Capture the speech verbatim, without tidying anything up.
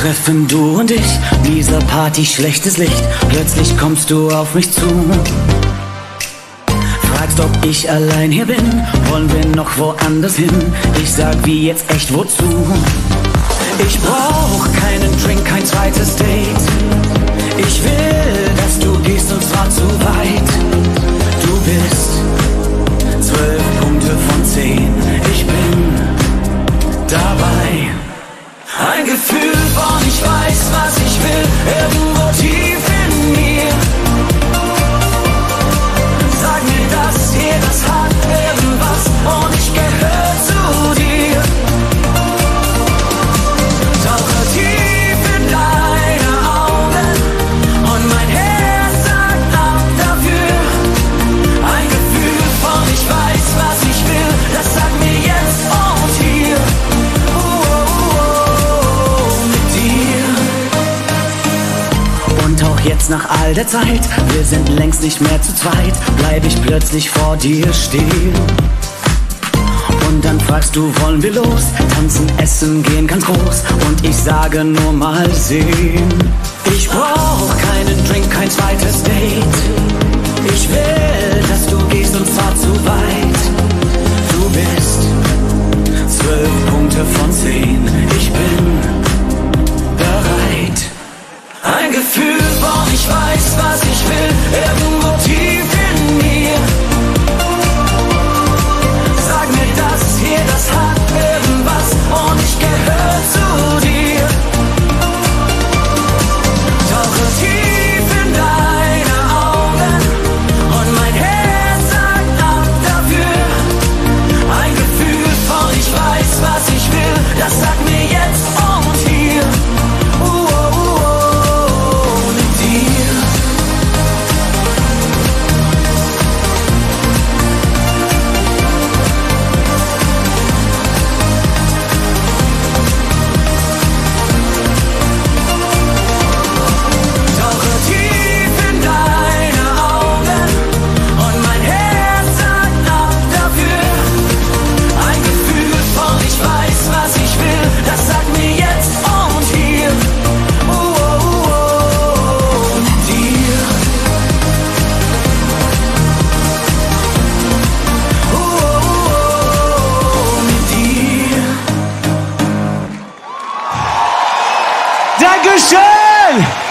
treffen du und ich, dieser Party schlechtes Licht. Plötzlich kommst du auf mich zu, fragst, ob ich allein hier bin. Wollen wir noch woanders hin? Ich sag, wie jetzt echt wozu? Ich brauch keinen Drink, kein zweites Date. Ich will, dass du gehst und zwar zu weit. Du bist zwölf Punkte von zehn. Ich bin dabei. Ein Gefühl von ich weiß, was ich will, irgendwo tief in mir. Sag mir, das hier, das hat irgendwas und ich gehöre zu dir. Tauche tief in deine Augen und mein Herz sagt ab dafür. Ein Gefühl von ich weiß, was ich will, das sag mir jetzt und hier. Und auch jetzt nach all der Zeit, wir sind längst nicht mehr zu zweit, bleib ich plötzlich vor dir stehen. Und dann fragst du, wollen wir los? Tanzen, essen, gehen ganz groß. Und ich sage nur mal sehen. Ich brauch keinen Drink, kein zweites Date. Ich will, dass du gehst und zwar zu weit. Du bist zwölf Punkte von zehn. Ich bin bereit. Ein Gefühl von ich weiß, was ich will, irgendwo tief in mir. Sag mir, das hier, das hat irgendwas und ich gehöre zu dir. Tauche tief in deine Augen und mein Herz sagt ab dafür. Ein Gefühl von ich weiß, was ich will, das sag mir jetzt und hier. Uh, uh, uh, mit dir. Tauche tief in deine Augen und mein Herz sagt ab dafür. Ein Gefühl von ich weiß, was ich will, das sagt mir jetzt und hier. Uh, uh, uh, mit dir. Uh, uh, uh, mit dir. Dankeschön!